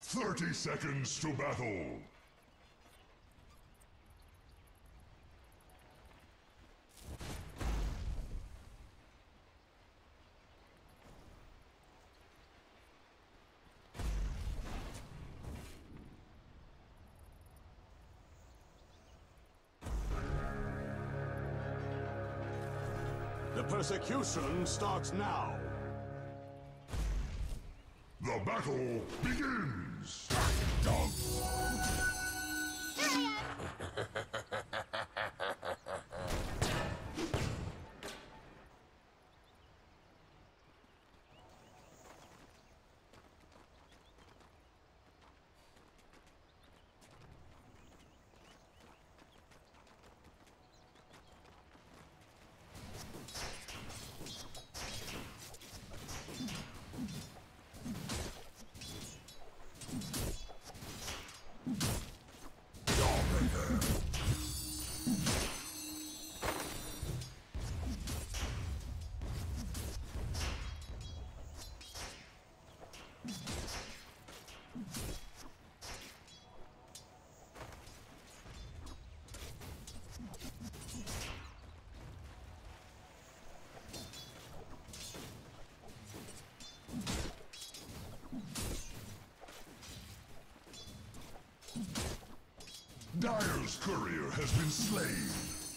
30 seconds to battle. The persecution starts now. The battle begins! Dogs! Dire's courier has been slain.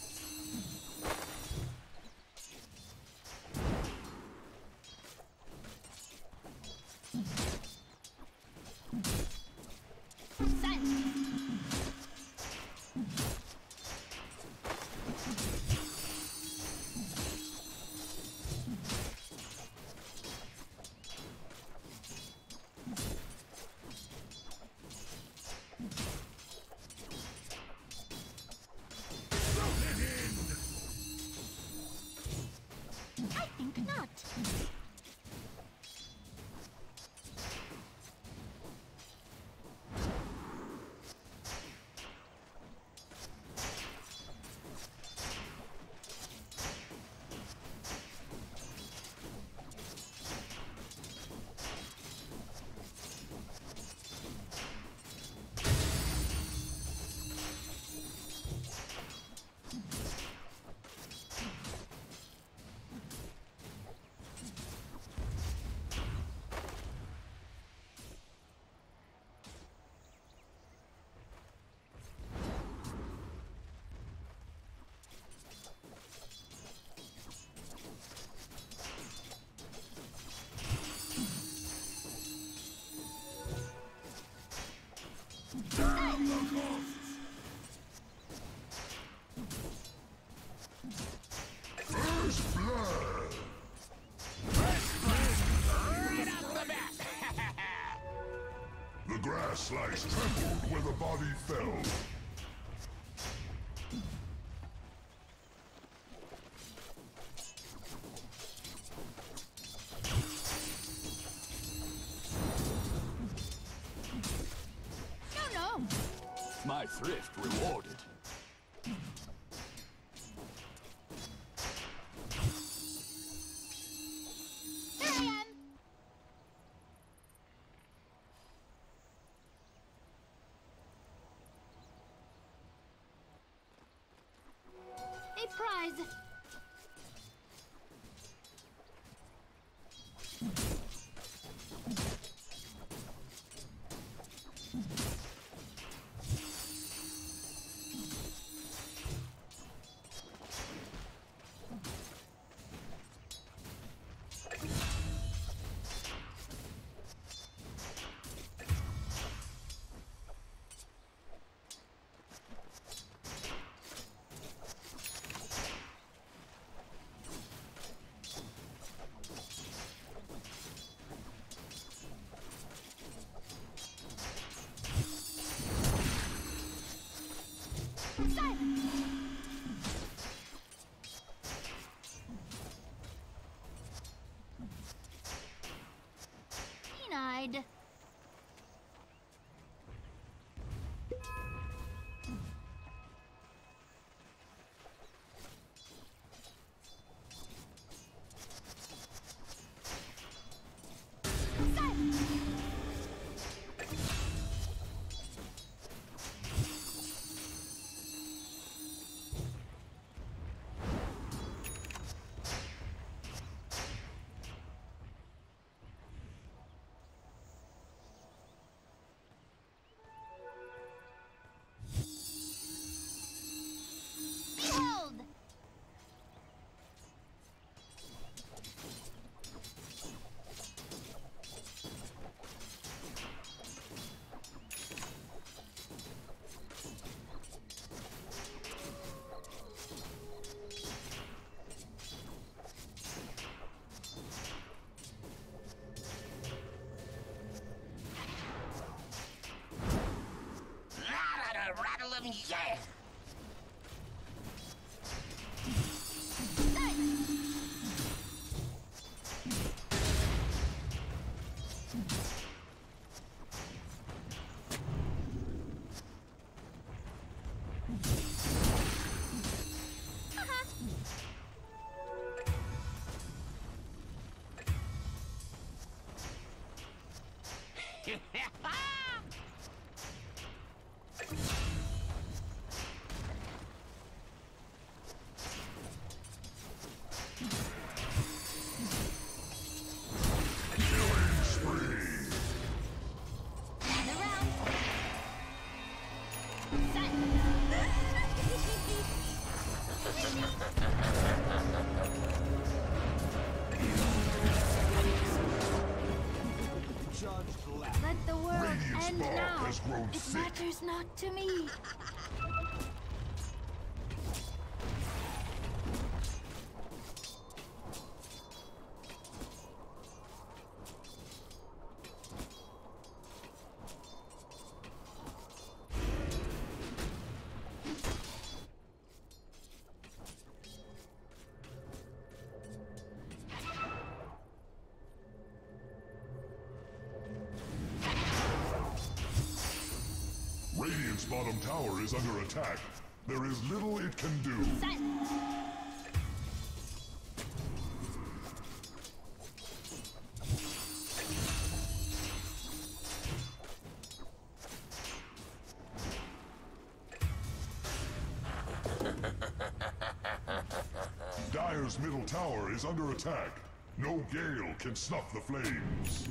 First blood! Get out the back! The grass lies trampled where the body fell. My thrift rewarded. Here I am! A prize! Yeah! Let the world Radiant's end bar now. has grown It thick. matters not to me. Radiant's bottom tower is under attack. There is little it can do. Dire's middle tower is under attack. No gale can snuff the flames.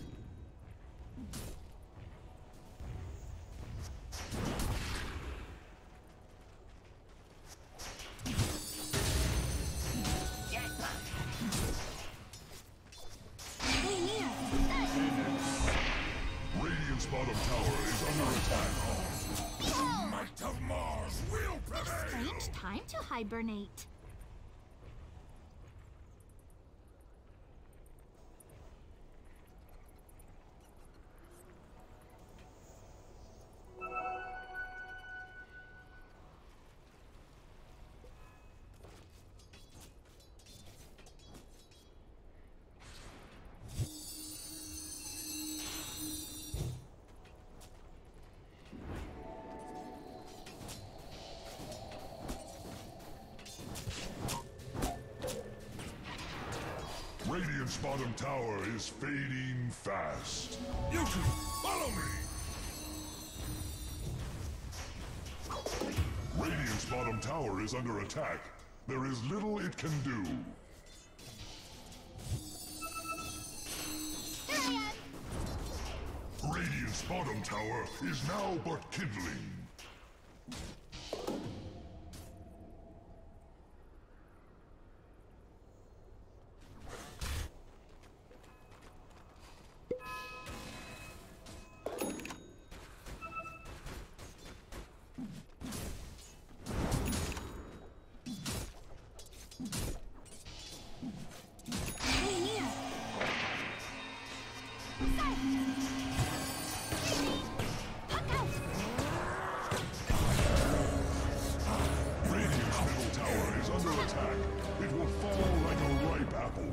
Radiant's bottom tower is under attack. Behold! Might of Mars will prevail! Strange time to hibernate. Radiant's bottom tower is fading fast. You two, follow me! Radiant's bottom tower is under attack. There is little it can do. Here I am! Radiant's bottom tower is now but kindling. Radiant's middle tower is under attack. It will fall like a ripe apple.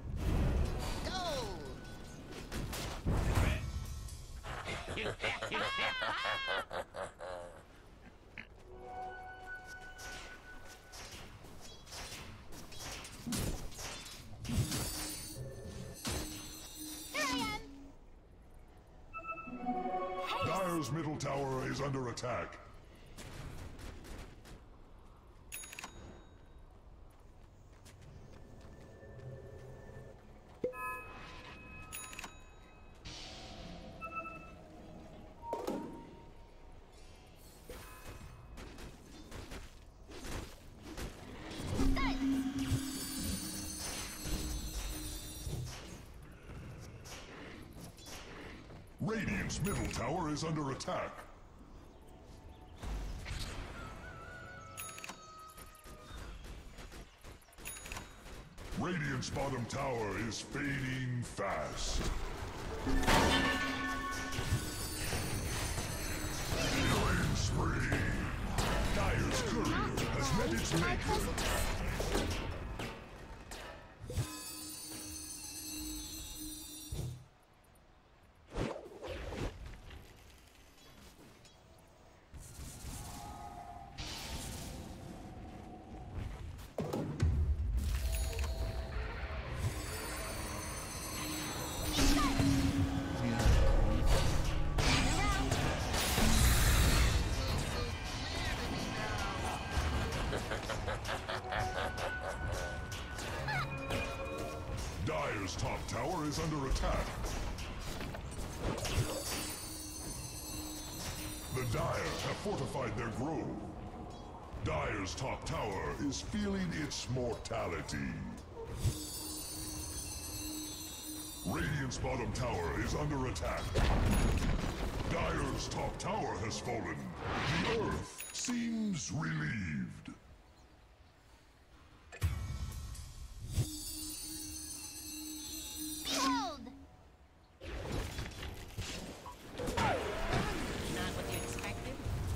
Here I am! Dire's middle tower is under attack. Radiant's middle tower is under attack. Radiant's bottom tower is fading fast. Killing spree! My presence. Dire's top tower is under attack. The Dire have fortified their grove. Dire's top tower is feeling its mortality. Radiant's bottom tower is under attack. Dire's top tower has fallen. The Earth seems relieved. Behold! Not what you expected?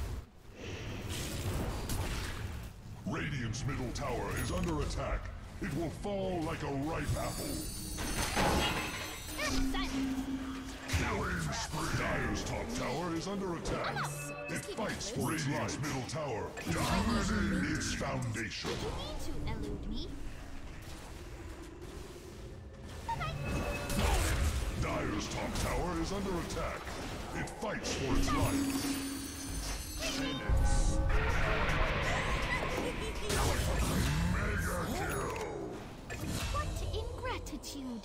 Radiant's middle tower is under attack. It will fall like a ripe apple. Silence! Killing spree. Dire's top tower is under attack. It fights for its Radiant's middle tower, dominating its foundation. You need to elude me. Dire's top tower is under attack. It fights for its life. Mega kill. What ingratitude!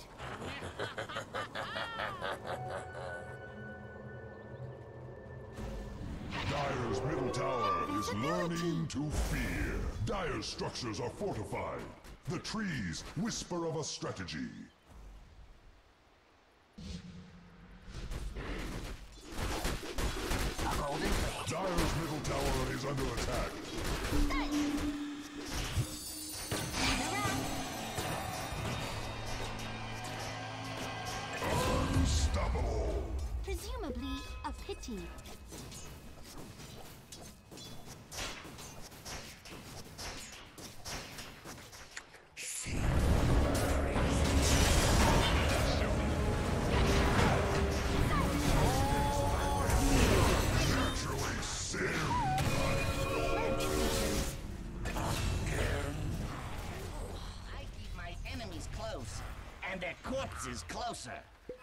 Dire's middle tower is learning to fear. Dire's structures are fortified. The trees whisper of a strategy. Dire's middle tower is under attack. Unstoppable. Presumably a pity. Naturally seared. I keep my enemies close, and their corpses closer.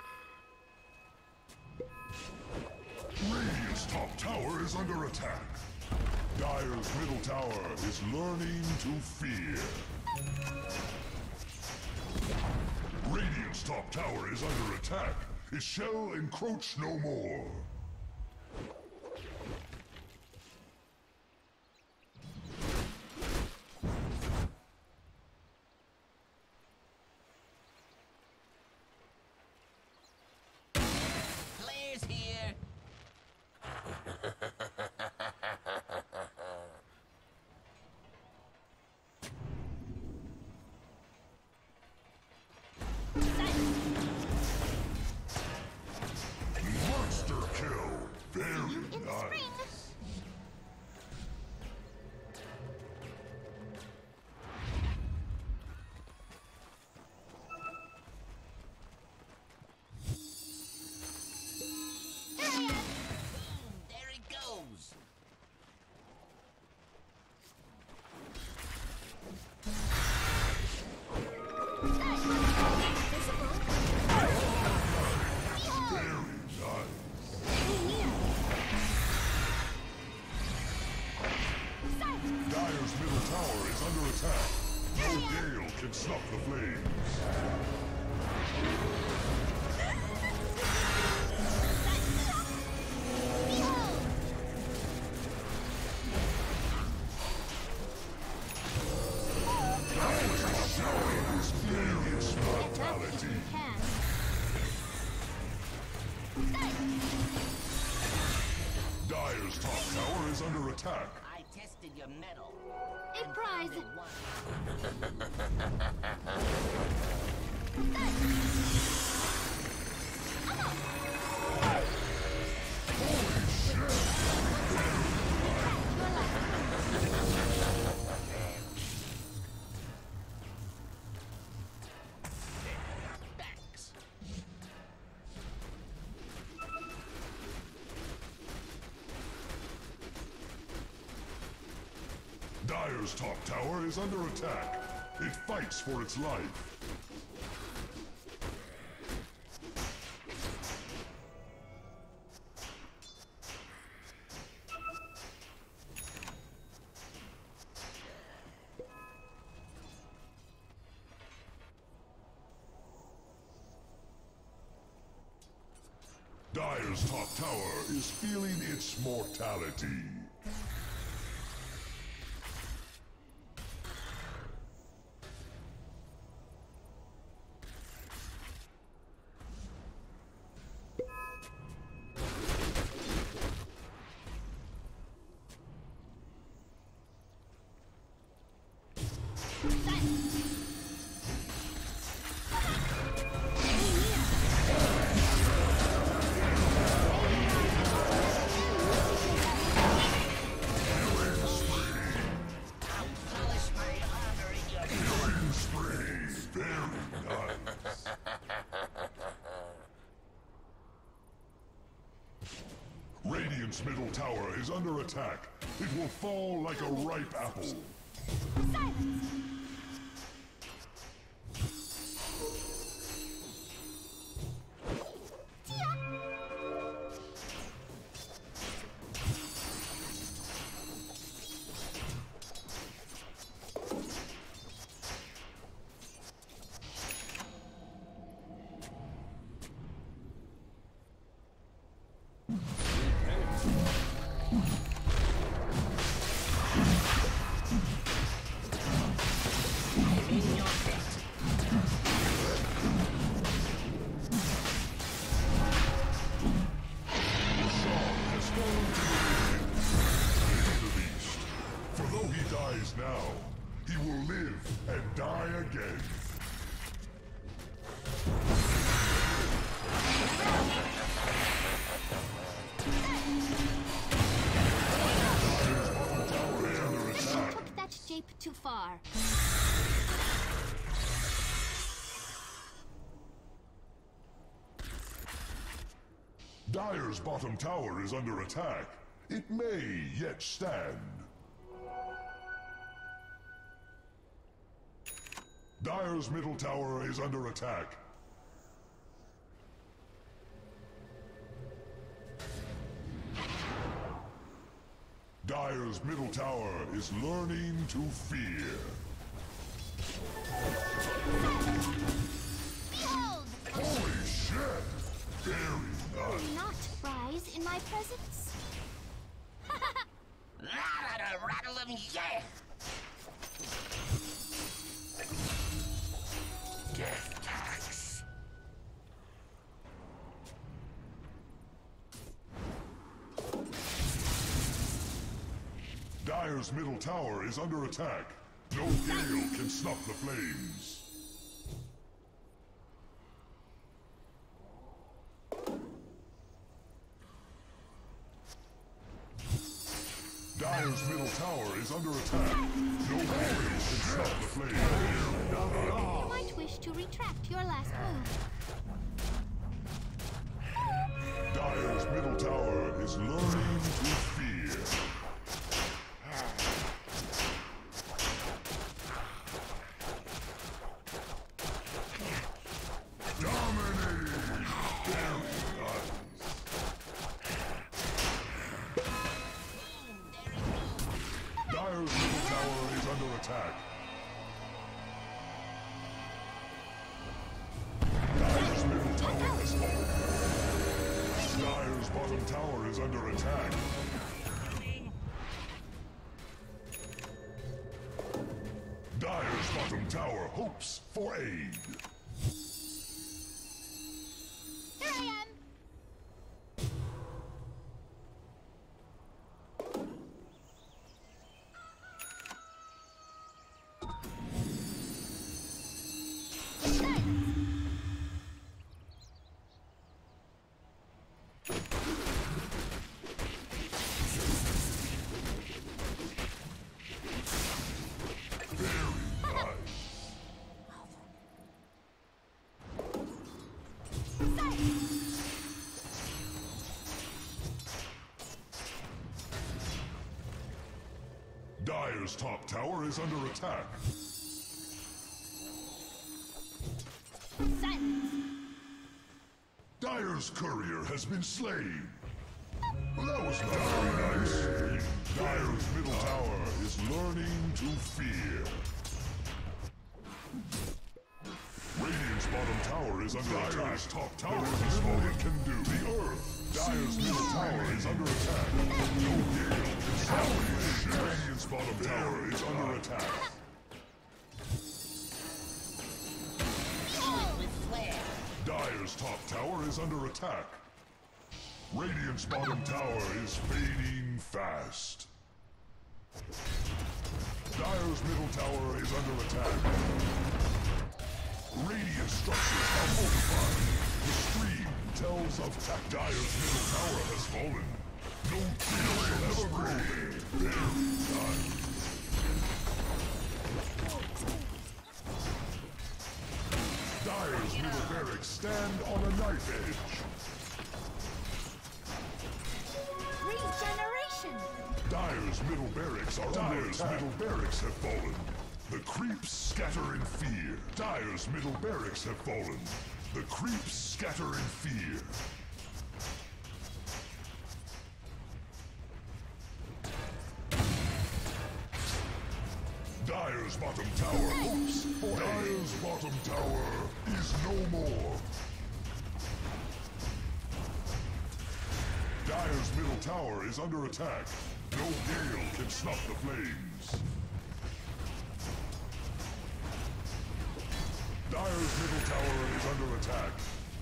Radiant's top tower is under attack. Dire's middle tower is learning to fear. Radiant's top tower is under attack. It shall encroach no more. Players here. Monster kill. Very In spring! nice. There it goes. Very nice. Dire's middle tower is under attack. No gale can snuff the flames. Dire's top tower is feeling its mortality. Dire's top tower is under attack. I tested your metal. A prize! Dire's top tower is under attack. It fights for its life. Dire's top tower is feeling its mortality. Radiant's middle tower is under attack. It will fall like a ripe apple. Silence! Now, he will live and die again. You took that jape too far. Dire's bottom tower is under attack. It may yet stand. Dire's middle tower is under attack. Dire's middle tower is learning to fear. Behold! Holy shit! Very nice. Do not rise in my presence. Rattle 'em, yeah! Death tax. Dire's middle tower is under attack. No gale can snuff the flames. Dire's middle tower is under attack. No gale can snuff the flames. You might wish to retract your last move. Dire's middle tower is learning to fear. Dominating! Very nice. Dire's middle tower is under attack. Dire's middle tower has fallen. Dire's bottom tower is under attack. Dire's bottom tower hopes for aid. Here I am! Dire's top tower is under attack. Silence. Dire's courier has been slain. Well, that was not very nice. Dire's middle tower is learning to fear. Radiant's bottom tower is under attack. Dire's top tower is all it can do. The Earth. Dire's middle tower is under attack. No gale can stop it. Radiant's bottom tower is under attack. With flair. Dire's top tower is under attack. Radiant's bottom tower is fading fast. Dire's middle tower is under attack. Radiant structures are fortified. The stream tells of attack. Dire's middle tower has fallen. No tree shall ever grow there. Very time. Dire's middle barracks stand on a knife edge. Regeneration. Dire's middle barracks are Dire's middle barracks have fallen. The creeps scatter in fear. Dire's middle barracks have fallen. The creeps scatter in fear. Dire's bottom tower hopes for Dire's bottom tower is no more. Dire's middle tower is under attack. No gale can snuff the flames. Dire's middle tower is under attack.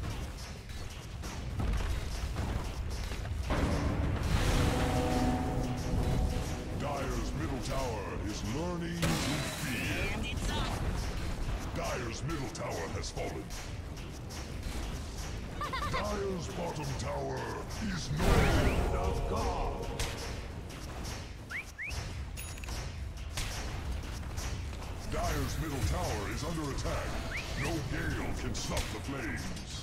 Dire's middle tower is learning to fear. And it's up. Dire's middle tower has fallen. Dire's bottom tower is no of God. Dire's middle tower is under attack. No gale can stop the flames.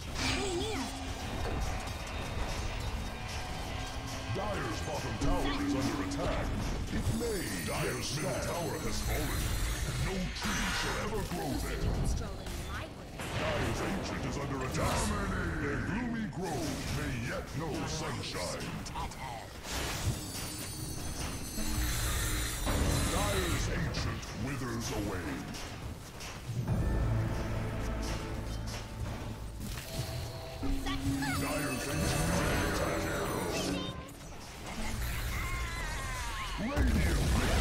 Dire's bottom tower is under attack. It may. Dire's middle tower has fallen. No tree shall ever grow there. Dire's ancient is under attack. Their gloomy grove may yet know sunshine. Dire's ancient withers away. Dire's ancient is under attack. Radiant